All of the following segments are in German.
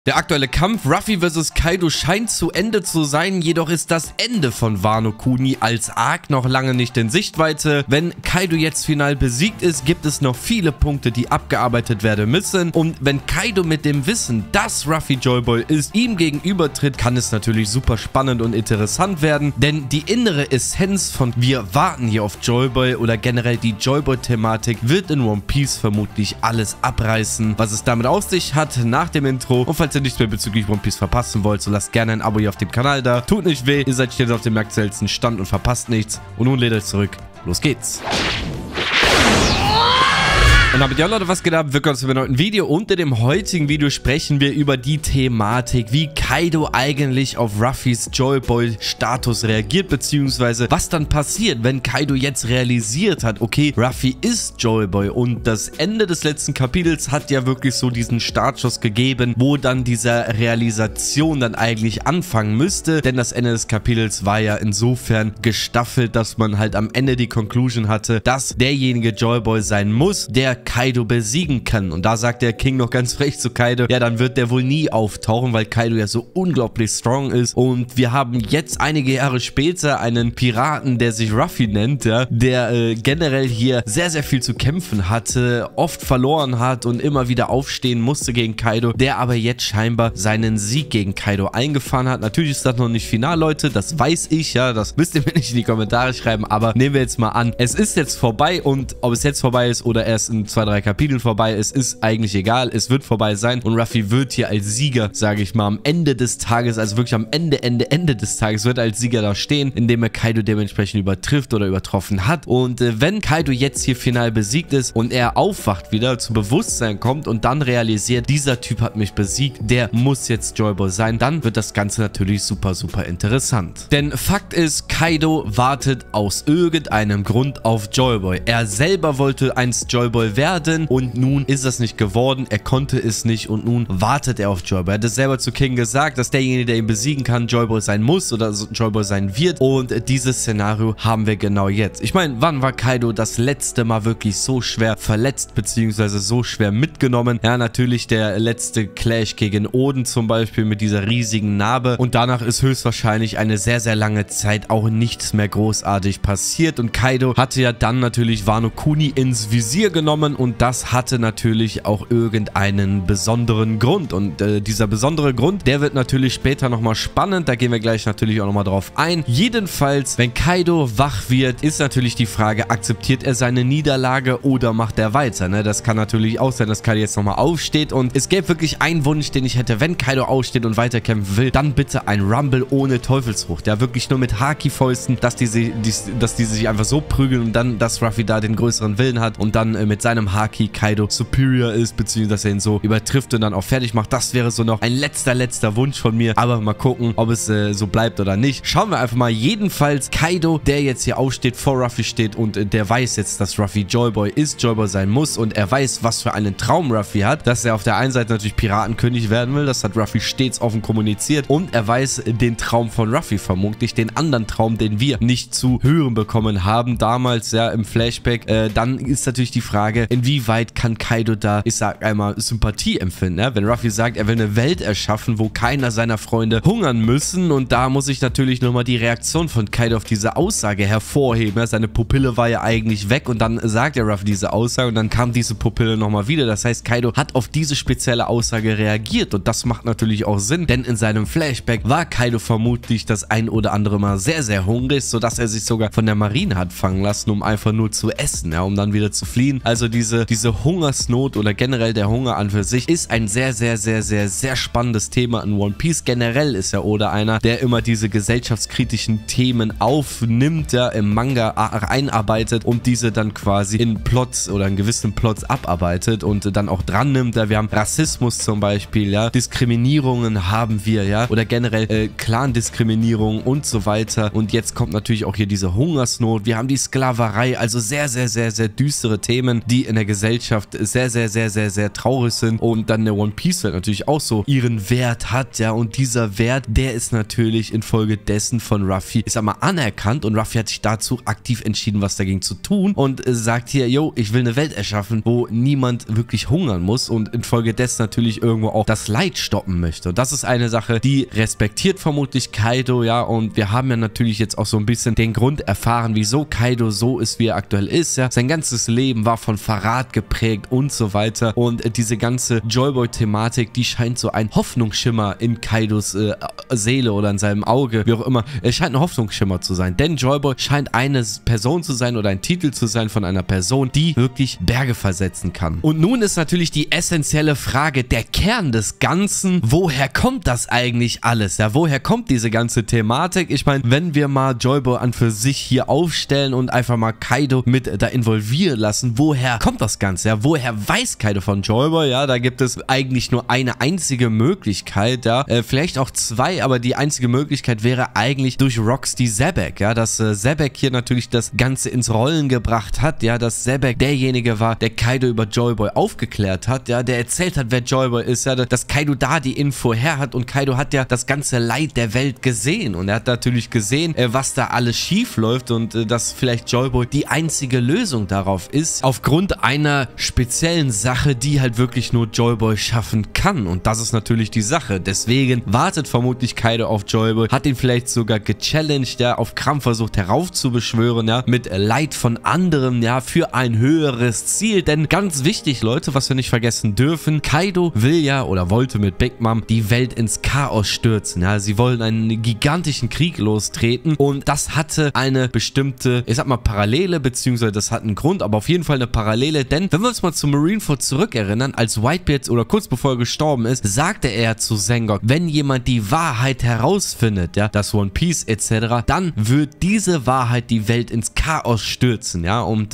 Der aktuelle Kampf Ruffy vs. Kaido scheint zu Ende zu sein, jedoch ist das Ende von Wano Kuni als Arc noch lange nicht in Sichtweite. Wenn Kaido jetzt final besiegt ist, gibt es noch viele Punkte, die abgearbeitet werden müssen. Und wenn Kaido mit dem Wissen, dass Ruffy Joyboy ist, ihm gegenübertritt, kann es natürlich super spannend und interessant werden. Denn die innere Essenz von wir warten hier auf Joyboy oder generell die Joyboy-Thematik wird in One Piece vermutlich alles abreißen. Was es damit auf sich hat nach dem Intro. Und falls ihr nichts mehr bezüglich One Piece verpassen wollt, so lasst gerne ein Abo hier auf dem Kanal da. Tut nicht weh, ihr seid stets auf dem aktuellsten Stand und verpasst nichts. Und nun lehnt euch zurück. Los geht's. Und damit ja Leute, was geht ab? Willkommen zu einem neuen Video. Unter dem heutigen Video sprechen wir über die Thematik, wie Kaido eigentlich auf Ruffys Joyboy-Status reagiert, beziehungsweise was dann passiert, wenn Kaido jetzt realisiert hat, okay, Ruffy ist Joyboy. Und das Ende des letzten Kapitels hat ja wirklich so diesen Startschuss gegeben, wo dann diese Realisation dann eigentlich anfangen müsste, denn das Ende des Kapitels war ja insofern gestaffelt, dass man halt am Ende die Conclusion hatte, dass derjenige Joyboy sein muss, der Kaido besiegen kann. Und da sagt der King noch ganz frech zu Kaido, ja, dann wird der wohl nie auftauchen, weil Kaido ja so unglaublich strong ist. Und wir haben jetzt einige Jahre später einen Piraten, der sich Ruffy nennt, ja, der generell hier sehr, sehr viel zu kämpfen hatte, oft verloren hat und immer wieder aufstehen musste gegen Kaido, der aber jetzt scheinbar seinen Sieg gegen Kaido eingefahren hat. Natürlich ist das noch nicht final, Leute, das weiß ich, ja, das müsst ihr mir nicht in die Kommentare schreiben, aber nehmen wir jetzt mal an, es ist jetzt vorbei und ob es jetzt vorbei ist oder erst in 2-3 Kapiteln vorbei ist eigentlich egal. Es wird vorbei sein und Ruffy wird hier als Sieger, sage ich mal, am Ende des Tages, also wirklich am Ende des Tages, wird er als Sieger da stehen, indem er Kaido dementsprechend übertrifft oder übertroffen hat. Und wenn Kaido jetzt hier final besiegt ist und er aufwacht wieder, zu Bewusstsein kommt und dann realisiert, dieser Typ hat mich besiegt, der muss jetzt Joyboy sein, dann wird das Ganze natürlich super, super interessant. Denn Fakt ist, Kaido wartet aus irgendeinem Grund auf Joyboy. Er selber wollte einst Joyboy werden und nun ist es nicht geworden, er konnte es nicht und nun wartet er auf Joyboy. Er hat es selber zu King gesagt, dass derjenige, der ihn besiegen kann, Joyboy sein muss oder Joyboy sein wird und dieses Szenario haben wir genau jetzt. Ich meine, wann war Kaido das letzte Mal wirklich so schwer verletzt beziehungsweise so schwer mitgenommen? Ja, natürlich der letzte Clash gegen Oden zum Beispiel mit dieser riesigen Narbe und danach ist höchstwahrscheinlich eine sehr, sehr lange Zeit auch nichts mehr großartig passiert und Kaido hatte ja dann natürlich Wano Kuni ins Visier genommen und das hatte natürlich auch irgendeinen besonderen Grund und dieser besondere Grund, der wird natürlich später nochmal spannend, da gehen wir gleich natürlich auch nochmal drauf ein. Jedenfalls, wenn Kaido wach wird, ist natürlich die Frage, akzeptiert er seine Niederlage oder macht er weiter, ne? Das kann natürlich auch sein, dass Kaido jetzt nochmal aufsteht und es gäbe wirklich einen Wunsch, den ich hätte, wenn Kaido aufsteht und weiterkämpfen will, dann bitte ein Rumble ohne Teufelsfrucht, ja, wirklich nur mit Haki-Fäusten, dass die sich einfach so prügeln und dann, dass Ruffy da den größeren Willen hat und dann mit seinem Haki Kaido superior ist, beziehungsweise dass er ihn so übertrifft und dann auch fertig macht. Das wäre so noch ein letzter Wunsch von mir, aber mal gucken, ob es so bleibt oder nicht. Schauen wir einfach mal. Jedenfalls Kaido, der jetzt hier aufsteht, vor Ruffy steht und der weiß jetzt, dass Ruffy Joyboy ist, Joyboy sein muss und er weiß, was für einen Traum Ruffy hat, dass er auf der einen Seite natürlich Piratenkönig werden will, das hat Ruffy stets offen kommuniziert und er weiß den Traum von Ruffy vermutlich, den anderen Traum, den wir nicht zu hören bekommen haben, damals ja im Flashback. Dann ist natürlich die Frage, inwieweit kann Kaido da, ich sag einmal, Sympathie empfinden, ja? Wenn Ruffy sagt, er will eine Welt erschaffen, wo keiner seiner Freunde hungern müssen und da muss ich natürlich nochmal die Reaktion von Kaido auf diese Aussage hervorheben, ja? Seine Pupille war ja eigentlich weg und dann sagt der Ruffy diese Aussage und dann kam diese Pupille nochmal wieder, das heißt, Kaido hat auf diese spezielle Aussage reagiert und das macht natürlich auch Sinn, denn in seinem Flashback war Kaido vermutlich das ein oder andere Mal sehr, sehr hungrig, sodass er sich sogar von der Marine hat fangen lassen, um einfach nur zu essen, ja, um dann wieder zu fliehen. Also diese Hungersnot oder generell der Hunger an für sich ist ein sehr, sehr spannendes Thema in One Piece. Generell ist ja Oda einer, der immer diese gesellschaftskritischen Themen aufnimmt, ja, im Manga einarbeitet und diese dann quasi in Plots oder in gewissen Plots abarbeitet und dann auch dran nimmt. Ja, wir haben Rassismus zum Beispiel, ja, Diskriminierungen haben wir, ja, oder generell Clan-Diskriminierung und so weiter. Und jetzt kommt natürlich auch hier diese Hungersnot. Wir haben die Sklaverei, also sehr düstere Themen, die in der Gesellschaft sehr, sehr, sehr, sehr, sehr traurig sind und dann der One Piece Welt natürlich auch so ihren Wert hat, ja, und dieser Wert, der ist natürlich infolgedessen von Ruffy, ich sag mal, anerkannt und Ruffy hat sich dazu aktiv entschieden, was dagegen zu tun und sagt hier, yo, ich will eine Welt erschaffen, wo niemand wirklich hungern muss und infolgedessen natürlich irgendwo auch das Leid stoppen möchte. Und das ist eine Sache, die respektiert vermutlich Kaido, ja, und wir haben ja natürlich jetzt auch so ein bisschen den Grund erfahren, wieso Kaido so ist, wie er aktuell ist, ja. Sein ganzes Leben war von Verrat geprägt und so weiter und diese ganze Joy-Boy-Thematik, die scheint so ein Hoffnungsschimmer in Kaidos Seele oder in seinem Auge, wie auch immer. Es scheint ein Hoffnungsschimmer zu sein, denn Joy-Boy scheint eine Person zu sein oder ein Titel zu sein von einer Person, die wirklich Berge versetzen kann. Und nun ist natürlich die essentielle Frage, der Kern des Ganzen, woher kommt das eigentlich alles? Ja, woher kommt diese ganze Thematik? Ich meine, wenn wir mal Joy-Boy an für sich hier aufstellen und einfach mal Kaido mit da involvieren lassen, woher kommt das Ganze? Ja, woher weiß Kaido von Joy-Boy? Ja, da gibt es eigentlich nur eine einzige Möglichkeit, ja, vielleicht auch zwei, aber die einzige Möglichkeit wäre eigentlich durch Rocksteady Xebec, ja, dass Xebec hier natürlich das Ganze ins Rollen gebracht hat, ja, dass Xebec derjenige war, der Kaido über Joy-Boy aufgeklärt hat, ja, der erzählt hat, wer Joy-Boy ist, ja, dass Kaido da die Info her hat und Kaido hat ja das ganze Leid der Welt gesehen und er hat natürlich gesehen, was da alles schief läuft und dass vielleicht Joy-Boy die einzige Lösung darauf ist, aufgrund einer speziellen Sache, die halt wirklich nur Joy-Boy schaffen kann und das ist natürlich die Sache. Deswegen wartet vermutlich Kaido auf Joy-Boy, hat ihn vielleicht sogar gechallenged, ja, auf Krampf versucht heraufzubeschwören, ja, mit Leid von anderen, ja, für ein höheres Ziel, denn ganz wichtig, Leute, was wir nicht vergessen dürfen, Kaido will ja oder wollte mit Big Mom die Welt ins Chaos stürzen, ja, sie wollen einen gigantischen Krieg lostreten und das hatte eine bestimmte, ich sag mal, Parallele, beziehungsweise das hat einen Grund, aber auf jeden Fall eine Parallele, denn wenn wir uns mal zu Marineford zurückerinnern, als Whitebeard oder kurz bevor er gestorben ist, sagte er zu Sengok, wenn jemand die Wahrheit herausfindet, ja, das One Piece etc., dann wird diese Wahrheit die Welt ins Chaos stürzen, ja, und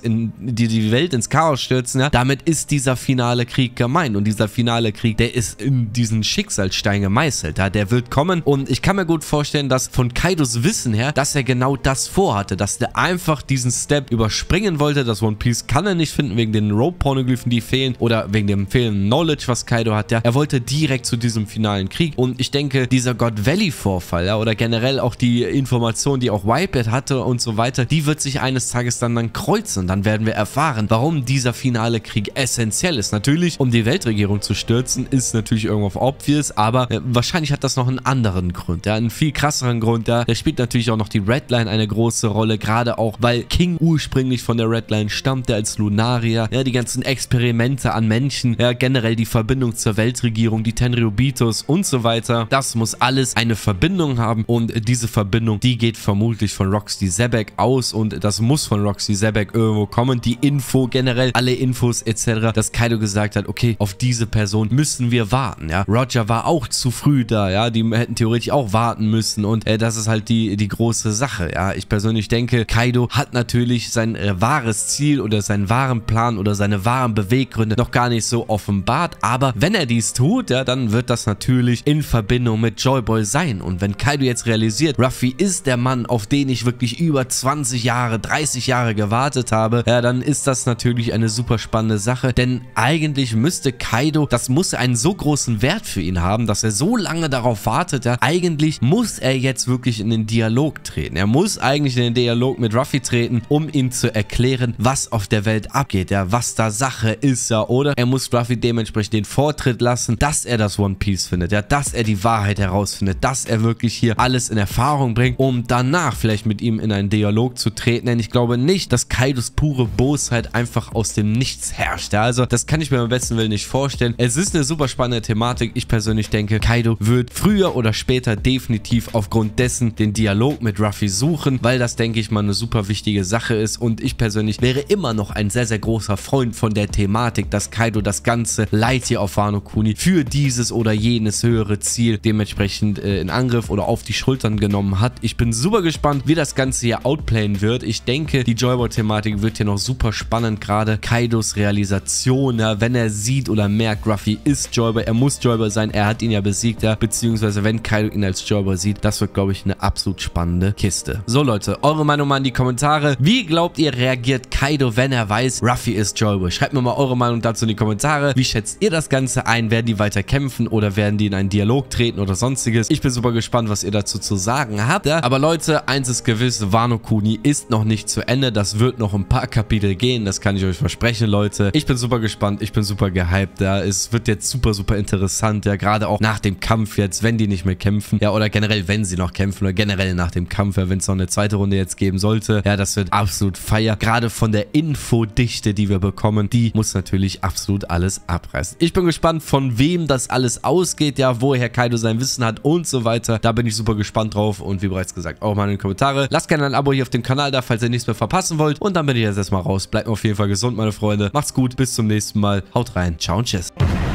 die Welt ins Chaos stürzen, ja, damit ist dieser finale Krieg gemeint und dieser finale Krieg, der ist in diesen Schicksalsstein gemeißelt, ja, der wird kommen und ich kann mir gut vorstellen, dass von Kaidos Wissen her, dass er genau das vorhatte, dass der einfach diesen Step überspringen wollte, das One Piece kann er nicht finden, wegen den Rope-Pornoglyphen, die fehlen oder wegen dem fehlenden Knowledge, was Kaido hat, ja, er wollte direkt zu diesem finalen Krieg und ich denke, dieser God Valley Vorfall, ja, oder generell auch die Information, die auch Whitebeard hatte und so weiter, die wird sich eines Tages dann kreuzen und dann werden wir erfahren, warum dieser finale Krieg essentiell ist. Natürlich, um die Weltregierung zu stürzen, ist natürlich irgendwo obvious, aber wahrscheinlich hat das noch einen anderen Grund, ja, einen viel krasseren Grund, ja, da spielt natürlich auch noch die Redline eine große Rolle, gerade auch, weil King ursprünglich von der Redline stammte als Lunarier, ja, die ganzen Experimente an Menschen, ja, generell die Verbindung zur Weltregierung, die Tenryubitos und so weiter, das muss alles eine Verbindung haben und diese Verbindung, die geht vermutlich von Rocksteady Xebec aus und das muss von Rocksteady Xebec irgendwo kommen, die Info, generell alle Infos etc., dass Kaido gesagt hat, okay, auf diese Person müssen wir warten, ja, Roger war auch zu früh da, ja, die hätten theoretisch auch warten müssen und das ist halt die große Sache, ja, ich persönlich denke, Kaido hat natürlich sein wahres Ziel oder seinen wahren Plan oder seine wahren Beweggründe noch gar nicht so offenbart, aber wenn er dies tut, ja, dann wird das natürlich in Verbindung mit Joy-Boy sein und wenn Kaido jetzt realisiert, Ruffy ist der Mann, auf den ich wirklich über 20 Jahre, 30 Jahre gewartet habe, ja, dann ist das natürlich eine super spannende Sache, denn eigentlich müsste Kaido, das muss einen so großen Wert für ihn haben, dass er so lange darauf wartet, ja, eigentlich muss er jetzt wirklich in den Dialog treten, er muss eigentlich in den Dialog mit Ruffy treten, um ihm zu erklären, was auf der Welt abgeht, ja, was da Sache ist, ja, oder er muss Ruffy dementsprechend den Vortritt lassen, dass er das One Piece findet, ja, dass er die Wahrheit herausfindet, dass er wirklich hier alles in Erfahrung bringt, um danach vielleicht mit ihm in einen Dialog zu treten, denn ich glaube nicht, dass Kaidos pure Bosheit einfach aus dem Nichts herrscht, ja, also das kann ich mir am besten Willen nicht vorstellen. Es ist eine super spannende Thematik, ich persönlich denke, Kaido wird früher oder später definitiv aufgrund dessen den Dialog mit Ruffy suchen, weil das, denke ich mal, eine super wichtige Sache ist und ich persönlich wäre immer noch ein sehr, sehr großer Freund von der Thematik, dass Kaido das ganze Leid hier auf Wano Kuni für dieses oder jenes höhere Ziel dementsprechend in Angriff oder auf die Schultern genommen hat. Ich bin super gespannt, wie das Ganze hier outplayen wird. Ich denke, die Joy-Boy-Thematik wird hier noch super spannend, gerade Kaidos Realisation, ja, wenn er sieht oder merkt, Ruffy ist Joy-Boy, er muss Joy-Boy sein, er hat ihn ja besiegt, ja, beziehungsweise wenn Kaido ihn als Joy-Boy sieht, das wird, glaube ich, eine absolut spannende Kiste. So, Leute, eure Meinung mal in die Kommentare. Wie glaubt ihr, reagiert Kaido, wenn er weiß, Ruffy ist Joyboy. Schreibt mir mal eure Meinung dazu in die Kommentare. Wie schätzt ihr das Ganze ein? Werden die weiter kämpfen oder werden die in einen Dialog treten oder sonstiges? Ich bin super gespannt, was ihr dazu zu sagen habt. Ja? Aber Leute, eins ist gewiss, Wano Kuni ist noch nicht zu Ende. Das wird noch ein paar Kapitel gehen. Das kann ich euch versprechen, Leute. Ich bin super gespannt. Ich bin super gehypt. Ja? Es wird jetzt super, super interessant. Ja, gerade auch nach dem Kampf jetzt, wenn die nicht mehr kämpfen. Ja, oder generell, wenn sie noch kämpfen oder generell nach dem Kampf, ja, wenn es noch eine zweite Runde jetzt geben sollte. Ja, das wird absolut feier. Gerade von der Infodichte, die wir bekommen, die muss natürlich absolut alles abreißen. Ich bin gespannt, von wem das alles ausgeht, ja, woher Kaido sein Wissen hat und so weiter. Da bin ich super gespannt drauf und wie bereits gesagt, auch mal in den Kommentaren. Lasst gerne ein Abo hier auf dem Kanal da, falls ihr nichts mehr verpassen wollt. Und dann bin ich jetzt erstmal raus. Bleibt auf jeden Fall gesund, meine Freunde. Macht's gut, bis zum nächsten Mal. Haut rein. Ciao und tschüss.